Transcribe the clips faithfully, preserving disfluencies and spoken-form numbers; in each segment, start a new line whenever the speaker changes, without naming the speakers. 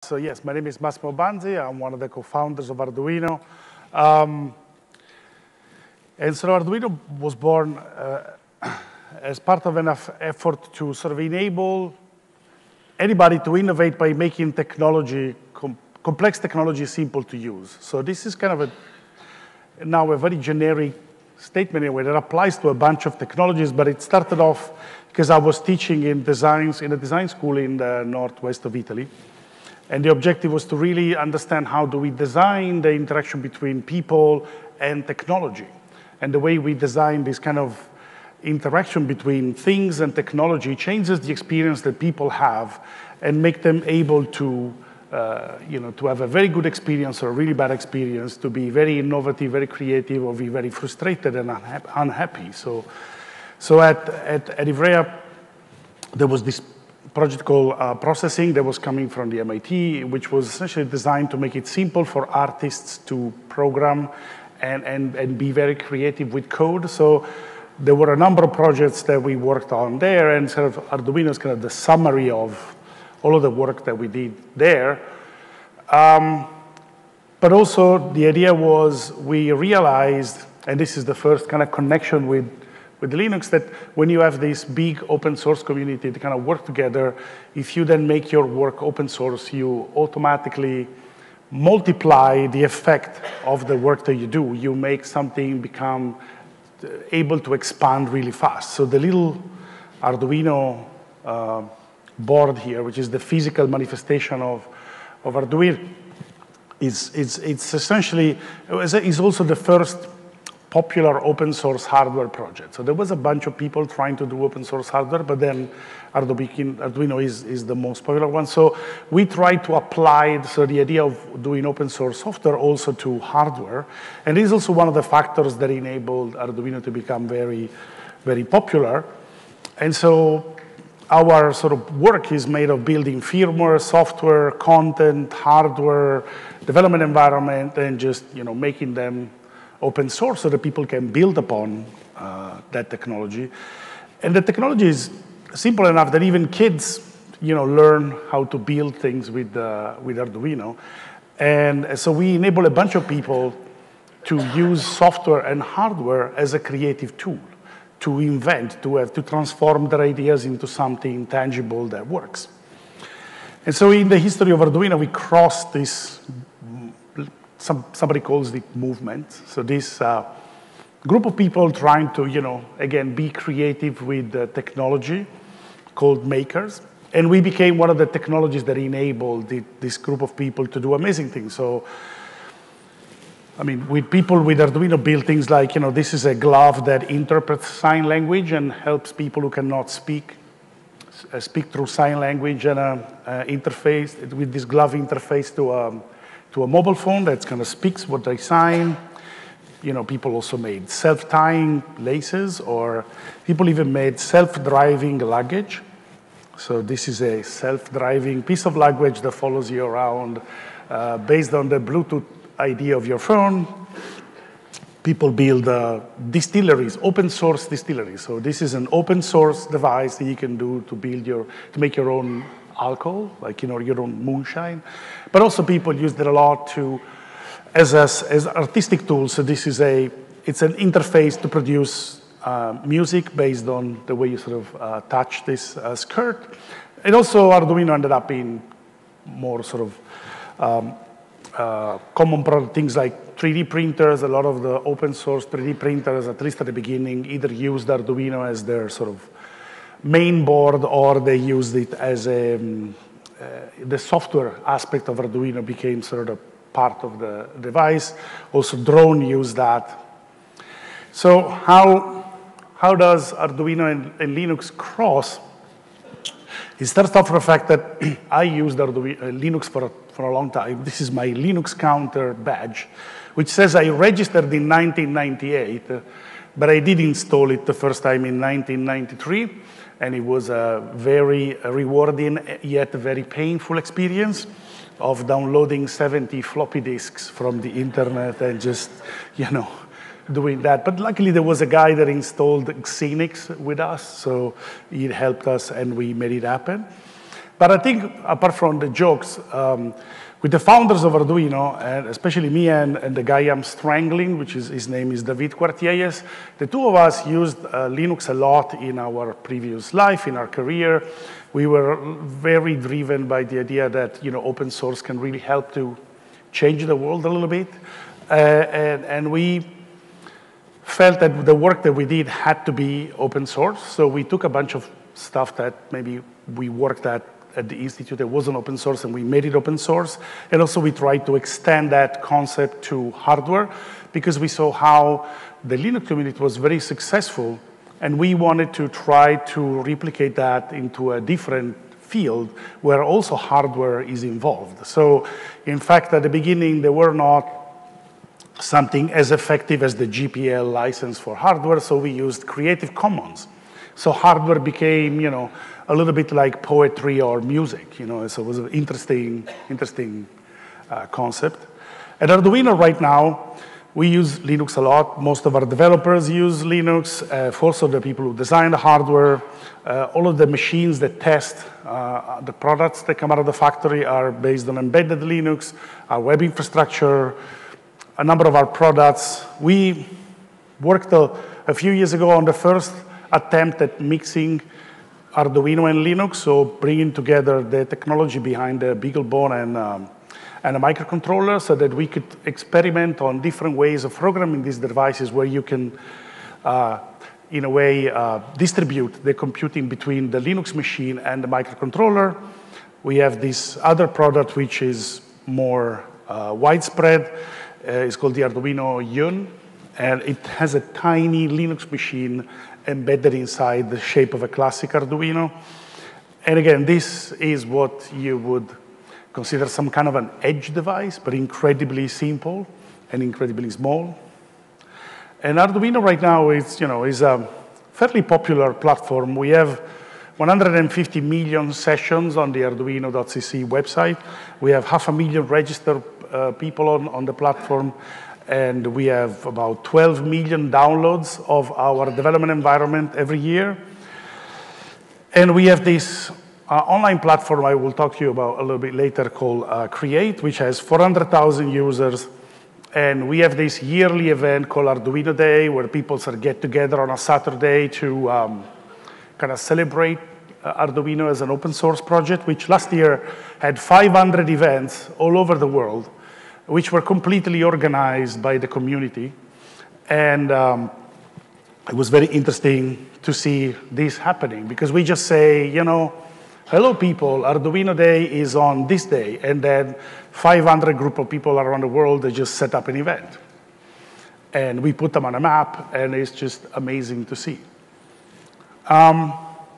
So yes, my name is Massimo Banzi. I'm one of the co-founders of Arduino. Um, and so Arduino was born uh, as part of an effort to sort of enable anybody to innovate by making technology, com complex technology simple to use. So this is kind of a, now a very generic statement in a way that applies to a bunch of technologies, but it started off because I was teaching in designs in a design school in the northwest of Italy. And the objective was to really understand how do we design the interaction between people and technology. And the way we design this kind of interaction between things and technology changes the experience that people have and make them able to, uh, you know, to have a very good experience or a really bad experience, to be very innovative, very creative, or be very frustrated and unha unhappy. So, so at, at, at Ivrea, there was this project called uh, Processing that was coming from the M I T, which was essentially designed to make it simple for artists to program and, and, and be very creative with code. So there were a number of projects that we worked on there, and sort of Arduino is kind of the summary of all of the work that we did there. Um, but also the idea was we realized, and this is the first kind of connection with with Linux, that when you have this big open source community to kind of work together, if you then make your work open source, you automatically multiply the effect of the work that you do. You make something become able to expand really fast. So the little Arduino uh, board here, which is the physical manifestation of, of Arduino, is, is it's essentially, is also the first popular open source hardware project. So there was a bunch of people trying to do open source hardware, but then Arduino is, is the most popular one. So we tried to apply so the idea of doing open source software also to hardware. And this is also one of the factors that enabled Arduino to become very, very popular. And so our sort of work is made of building firmware, software, content, hardware, development environment, and just, you know, making them open source so that people can build upon uh, that technology. And the technology is simple enough that even kids, you know, learn how to build things with, uh, with Arduino. And so we enable a bunch of people to use software and hardware as a creative tool, to invent, to have, to transform their ideas into something tangible that works. And so in the history of Arduino, we crossed this Some, somebody calls it movement. So this uh, group of people trying to, you know, again, be creative with uh, technology called makers. And we became one of the technologies that enabled the, this group of people to do amazing things. So, I mean, with people with Arduino build things like, you know, this is a glove that interprets sign language and helps people who cannot speak uh, speak through sign language and uh, uh, interface with this glove interface to um, to a mobile phone that kind of speaks what they sign. You know, people also made self-tying laces, or people even made self-driving luggage. So this is a self-driving piece of luggage that follows you around uh, based on the Bluetooth I D of your phone. People build uh, distilleries, open source distilleries. So this is an open source device that you can do to build your, to make your own alcohol, like, you know, your own moonshine. But also people used it a lot to, as, a, as artistic tools. So this is a, it's an interface to produce uh, music based on the way you sort of uh, touch this uh, skirt. And also Arduino ended up in more sort of um, uh, common product, things like three D printers. A lot of the open source three D printers, at least at the beginning, either used Arduino as their sort of main board, or they used it as a, um, uh, the software aspect of Arduino became sort of part of the device. Also, drone used that. So how, how does Arduino and, and Linux cross? It starts off from the fact that I used Arduino, uh, Linux for, for a long time. This is my Linux counter badge, which says I registered in nineteen ninety-eight, uh, but I did install it the first time in nineteen ninety-three. And it was a very rewarding yet very painful experience of downloading seventy floppy disks from the internet and just, you know, doing that. But luckily there was a guy that installed Xenix with us, so it helped us and we made it happen. But I think, apart from the jokes, um, with the founders of Arduino, and especially me and, and the guy I'm strangling, which is his name is David Quartielles, the two of us used uh, Linux a lot in our previous life, in our career. We were very driven by the idea that, you know, open source can really help to change the world a little bit. Uh, and, and we felt that the work that we did had to be open source. So we took a bunch of stuff that maybe we worked at at the Institute that wasn't open source, and we made it open source. And also we tried to extend that concept to hardware, because we saw how the Linux community was very successful, and we wanted to try to replicate that into a different field where also hardware is involved. So in fact, at the beginning, there were not something as effective as the G P L license for hardware, so we used Creative Commons. So hardware became, you know, a little bit like poetry or music, you know, so it was an interesting, interesting uh, concept. At Arduino right now, we use Linux a lot. Most of our developers use Linux. Uh, also, the people who design the hardware, uh, all of the machines that test uh, the products that come out of the factory are based on embedded Linux, our web infrastructure, a number of our products. We worked a, a few years ago on the first attempt at mixing Arduino and Linux, so bringing together the technology behind the BeagleBone and, um, and a microcontroller so that we could experiment on different ways of programming these devices where you can, uh, in a way, uh, distribute the computing between the Linux machine and the microcontroller. We have this other product which is more uh, widespread. Uh, it's called the Arduino Yun, and it has a tiny Linux machine embedded inside the shape of a classic Arduino. And again, this is what you would consider some kind of an edge device, but incredibly simple and incredibly small. And Arduino right now is, you know, is a fairly popular platform. We have one hundred fifty million sessions on the Arduino dot c c website. We have half a million registered uh, people on, on the platform. And we have about twelve million downloads of our development environment every year. And we have this uh, online platform I will talk to you about a little bit later called uh, Create, which has four hundred thousand users. And we have this yearly event called Arduino Day, where people sort of get together on a Saturday to um, kind of celebrate uh, Arduino as an open source project, which last year had five hundred events all over the world, which were completely organized by the community. And um, it was very interesting to see this happening, because we just say, you know, hello people, Arduino Day is on this day, and then five hundred group of people around the world, they just set up an event. And we put them on a map, and it's just amazing to see. Um,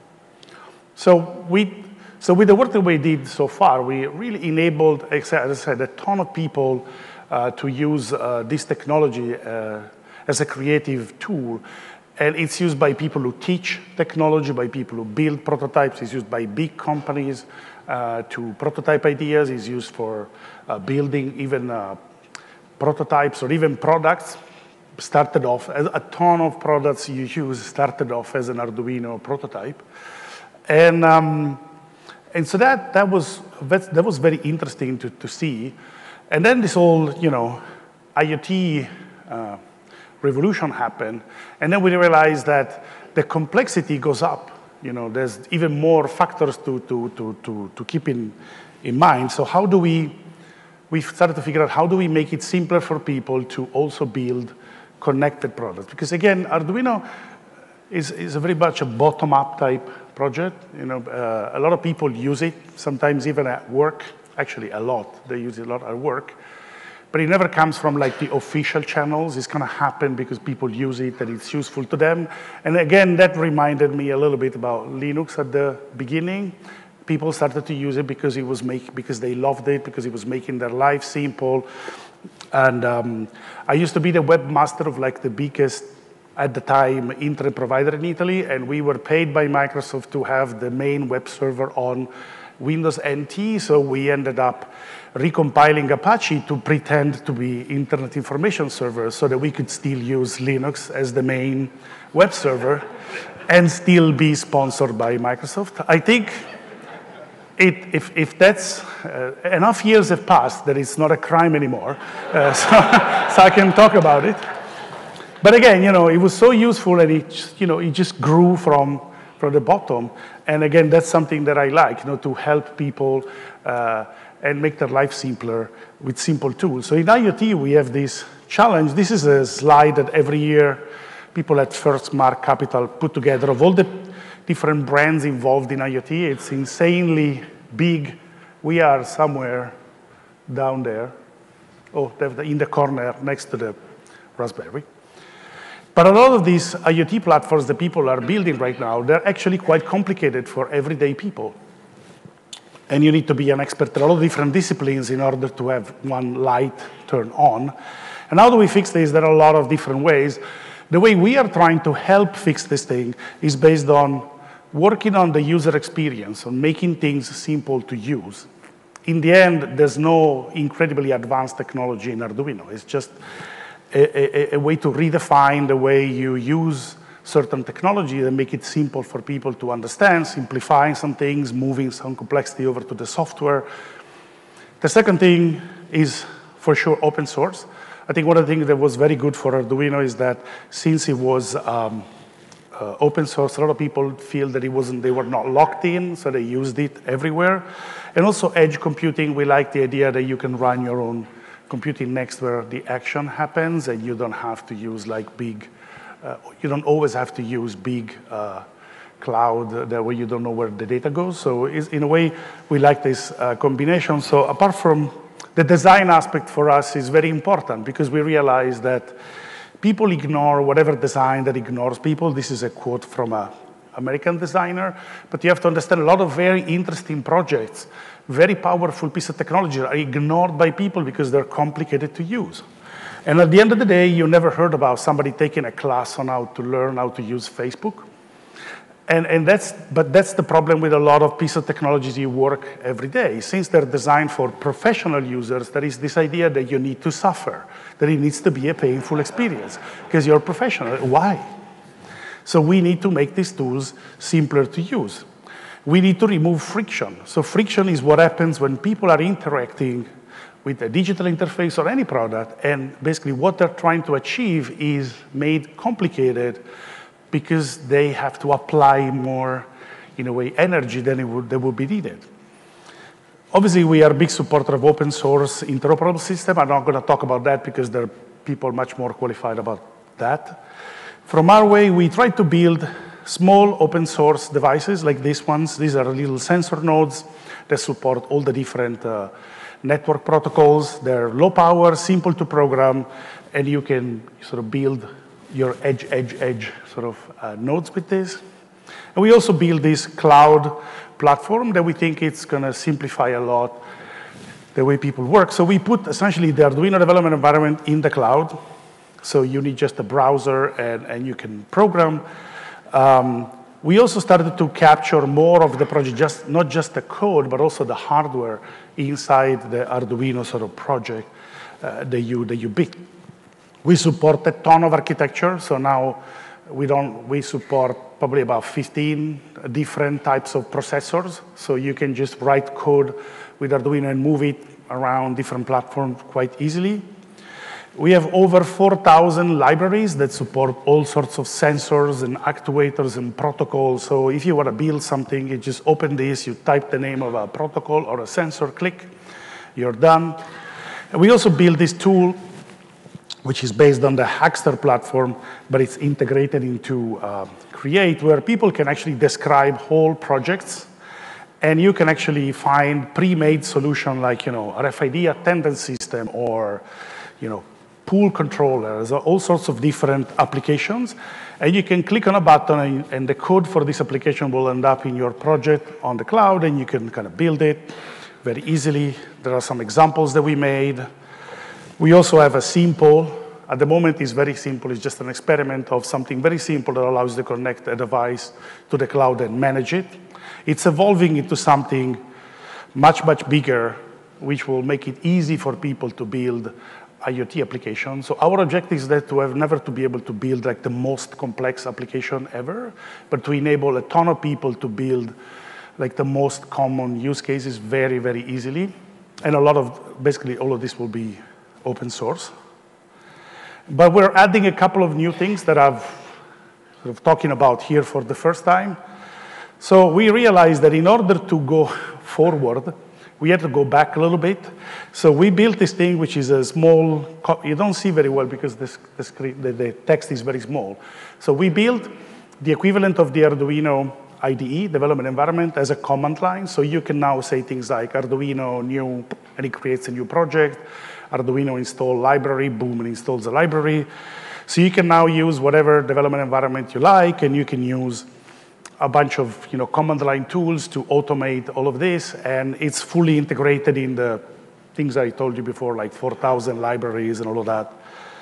so we So with the work that we did so far, we really enabled, as I said, a ton of people uh, to use uh, this technology uh, as a creative tool. And it's used by people who teach technology, by people who build prototypes. It's used by big companies uh, to prototype ideas. It's used for uh, building even uh, prototypes or even products. Started off, a ton of products you use started off as an Arduino prototype. And um, And so that, that, was, that was very interesting to, to see. And then this whole, you know, IoT uh, revolution happened. And then we realized that the complexity goes up. You know, there's even more factors to, to, to, to, to keep in, in mind. So how do we, we started to figure out how do we make it simpler for people to also build connected products? Because again, Arduino is, is very much a bottom-up type project. You know, uh, a lot of people use it, sometimes even at work. Actually, a lot. They use it a lot at work. But it never comes from like the official channels. It's going to happen because people use it and it's useful to them. And again, that reminded me a little bit about Linux at the beginning. People started to use it because it was make, because they loved it, because it was making their life simple. And um, I used to be the webmaster of like the biggest, at the time, internet provider in Italy, and we were paid by Microsoft to have the main web server on Windows N T, so we ended up recompiling Apache to pretend to be Internet Information Server so that we could still use Linux as the main web server and still be sponsored by Microsoft. I think, it, if, if that's, uh, enough years have passed that it's not a crime anymore, uh, so, so I can talk about it. But again, you know, it was so useful and it, you know, it just grew from, from the bottom. And again, that's something that I like, you know, to help people uh, and make their life simpler with simple tools. So in IoT, we have this challenge. This is a slide that every year people at FirstMark Capital put together of all the different brands involved in IoT. It's insanely big. We are somewhere down there. Oh, in the corner next to the Raspberry. But a lot of these IoT platforms that people are building right now, they're actually quite complicated for everyday people. And you need to be an expert in a lot of different disciplines in order to have one light turn on. And how do we fix this? There are a lot of different ways. The way we are trying to help fix this thing is based on working on the user experience, on making things simple to use. In the end, there's no incredibly advanced technology in Arduino. It's just a, a, a way to redefine the way you use certain technology and make it simple for people to understand, simplifying some things, moving some complexity over to the software. The second thing is, for sure, open source. I think one of the things that was very good for Arduino is that since it was um, uh, open source, a lot of people feel that it wasn't, they were not locked in, so they used it everywhere. And also edge computing, we like the idea that you can run your own computing next where the action happens and you don't have to use like big, uh, you don't always have to use big uh, cloud that way you don't know where the data goes. So it's, in a way, we like this uh, combination. So apart from the design aspect for us is very important because we realize that people ignore whatever design that ignores people. This is a quote from an American designer, but you have to understand a lot of very interesting projects, very powerful piece of technology are ignored by people because they're complicated to use. And at the end of the day, you never heard about somebody taking a class on how to learn how to use Facebook. And, and that's, but that's the problem with a lot of pieces of technologies you work every day. Since they're designed for professional users, there is this idea that you need to suffer, that it needs to be a painful experience because you're a professional. Why? So we need to make these tools simpler to use. We need to remove friction. So friction is what happens when people are interacting with a digital interface or any product, and basically what they're trying to achieve is made complicated because they have to apply more, in a way, energy than it would, that would be needed. Obviously, we are a big supporter of open source interoperable system. I'm not going to talk about that because there are people much more qualified about that. From our way, we try to build small open source devices like these ones. These are little sensor nodes that support all the different uh, network protocols. They're low power, simple to program, and you can sort of build your edge, edge, edge sort of uh, nodes with this. And we also build this cloud platform that we think it's going to simplify a lot the way people work. So we put essentially the Arduino development environment in the cloud. So you need just a browser and, and you can program. Um, we also started to capture more of the project, just, not just the code, but also the hardware inside the Arduino sort of project uh, that, you, that you build. We support a ton of architecture, so now we, don't, we support probably about fifteen different types of processors, so you can just write code with Arduino and move it around different platforms quite easily. We have over four thousand libraries that support all sorts of sensors and actuators and protocols, so if you want to build something, you just open this, you type the name of a protocol or a sensor, click, you're done. And we also build this tool which is based on the Hackster platform, but it's integrated into uh, Create, where people can actually describe whole projects, and you can actually find pre-made solution like, you know, R F I D attendance system or, you know, pool controllers, all sorts of different applications, and you can click on a button and, and the code for this application will end up in your project on the cloud, and you can kind of build it very easily. There are some examples that we made. We also have a simple, at the moment it's very simple, it's just an experiment of something very simple that allows you to connect a device to the cloud and manage it. It's evolving into something much, much bigger, which will make it easy for people to build IoT applications. So our objective is that to have never to be able to build like the most complex application ever, but to enable a ton of people to build like the most common use cases very, very easily. And a lot of, basically all of this will be open source. But we're adding a couple of new things that I've sort of talking about here for the first time. So we realized that in order to go forward, we had to go back a little bit. So we built this thing, which is a small, you don't see very well because this, the, screen, the, the text is very small. So we built the equivalent of the Arduino I D E, development environment, as a command line. So you can now say things like Arduino new, and it creates a new project. Arduino install library, boom, it installs a library. So you can now use whatever development environment you like, and you can use a bunch of you know, command line tools to automate all of this, and it's fully integrated in the things I told you before, like four thousand libraries and all of that.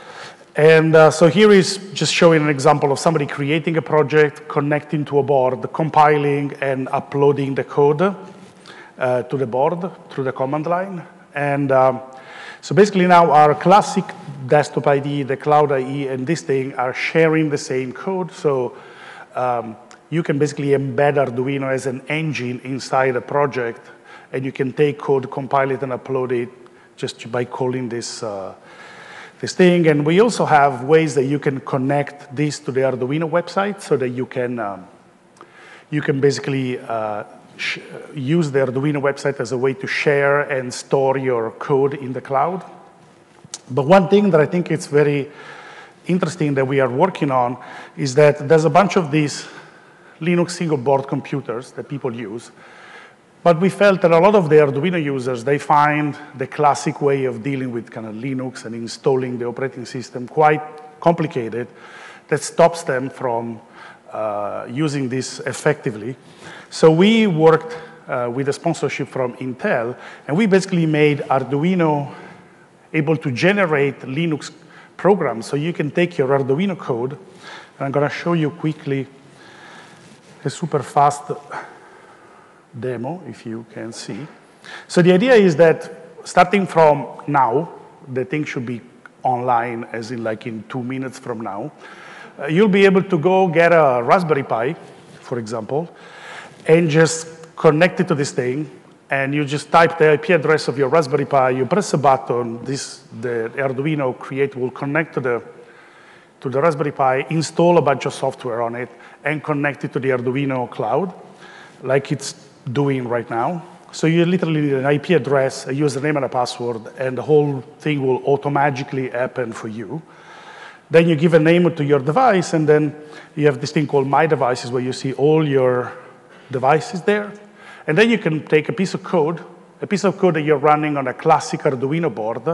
And uh, so here is just showing an example of somebody creating a project, connecting to a board, compiling and uploading the code uh, to the board through the command line. And um, so basically now our classic desktop I D E, the cloud I E, and this thing are sharing the same code. So um, you can basically embed Arduino as an engine inside a project, and you can take code, compile it, and upload it just by calling this, uh, this thing. And we also have ways that you can connect this to the Arduino website so that you can, um, you can basically uh, sh use the Arduino website as a way to share and store your code in the cloud. But one thing that I think is very interesting that we are working on is that there's a bunch of these Linux single board computers that people use. But we felt that a lot of the Arduino users, they find the classic way of dealing with kind of Linux and installing the operating system quite complicated. That stops them from uh, using this effectively. So we worked uh, with a sponsorship from Intel, and we basically made Arduino able to generate Linux programs. So you can take your Arduino code, and I'm going to show you quickly a super fast demo, if you can see. So the idea is that starting from now, the thing should be online, as in like in two minutes from now. Uh, you'll be able to go get a Raspberry Pi, for example, and just connect it to this thing, and you just type the I P address of your Raspberry Pi, you press a button, this, the Arduino Create will connect to the to the Raspberry Pi, install a bunch of software on it, and connect it to the Arduino cloud, like it's doing right now. So you literally need an I P address, a username and a password, and the whole thing will automatically happen for you. Then you give a name to your device, and then you have this thing called My Devices, where you see all your devices there. And then you can take a piece of code, a piece of code that you're running on a classic Arduino board,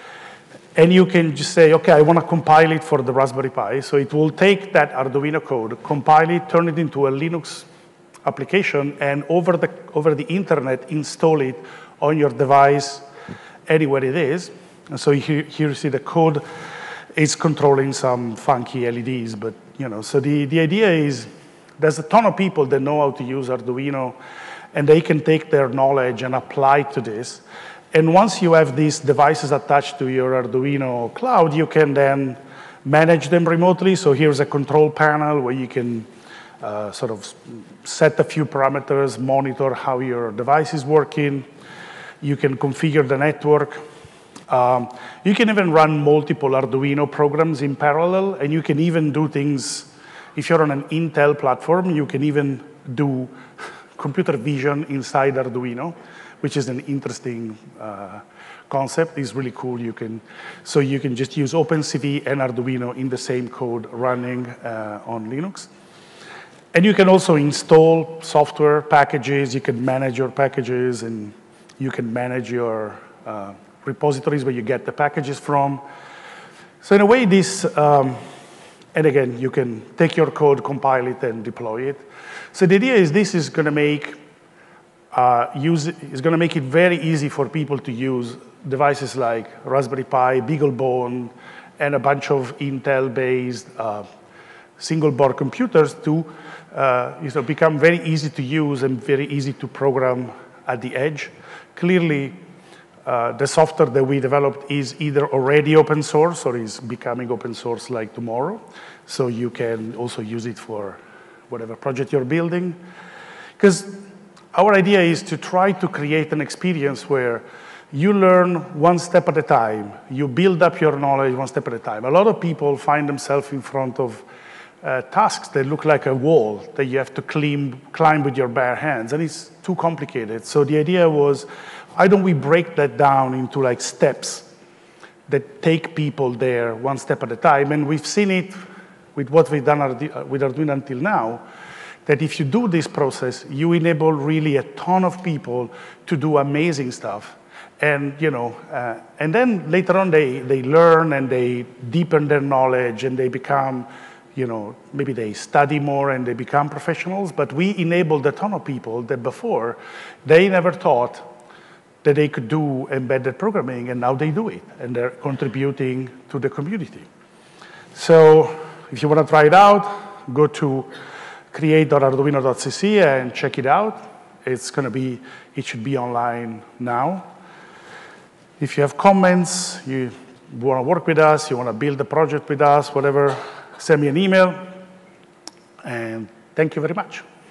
and you can just say, okay, I want to compile it for the Raspberry Pi. So it will take that Arduino code, compile it, turn it into a Linux application, and over the, over the internet, install it on your device anywhere it is. And so here, here you see the code is controlling some funky L E Ds. But, you know, so the, the idea is there's a ton of people that know how to use Arduino, and they can take their knowledge and apply it to this. And once you have these devices attached to your Arduino cloud, you can then manage them remotely. So here's a control panel where you can uh, sort of set a few parameters, monitor how your device is working. You can configure the network. Um, you can even run multiple Arduino programs in parallel, and you can even do things, if you're on an Intel platform, you can even do computer vision inside Arduino, which is an interesting uh, concept. It's really cool. You can, so you can just use OpenCV and Arduino in the same code running uh, on Linux. And you can also install software packages. You can manage your packages, and you can manage your uh, repositories where you get the packages from. So in a way, this, um, and again, you can take your code, compile it, and deploy it. So the idea is this is going to make Uh, use it, is going to make it very easy for people to use devices like Raspberry Pi, BeagleBone, and a bunch of Intel-based uh, single-board computers to uh, you know, become very easy to use and very easy to program at the edge. Clearly, uh, the software that we developed is either already open source or is becoming open source like tomorrow. So you can also use it for whatever project you're building. Because our idea is to try to create an experience where you learn one step at a time. You build up your knowledge one step at a time. A lot of people find themselves in front of uh, tasks that look like a wall that you have to climb, climb with your bare hands, and it's too complicated. So the idea was, why don't we break that down into like steps that take people there one step at a time? And we've seen it with what we've done with Arduino until now, that if you do this process, you enable really a ton of people to do amazing stuff. And, you know, uh, and then later on they, they learn and they deepen their knowledge and they become, you know, maybe they study more and they become professionals. But we enabled a ton of people that before they never thought that they could do embedded programming, and now they do it, and they're contributing to the community. So if you want to try it out, go to create dot arduino dot c c and check it out. It's going to be, it should be online now. If you have comments, you want to work with us, you want to build a project with us, whatever, send me an email. And thank you very much.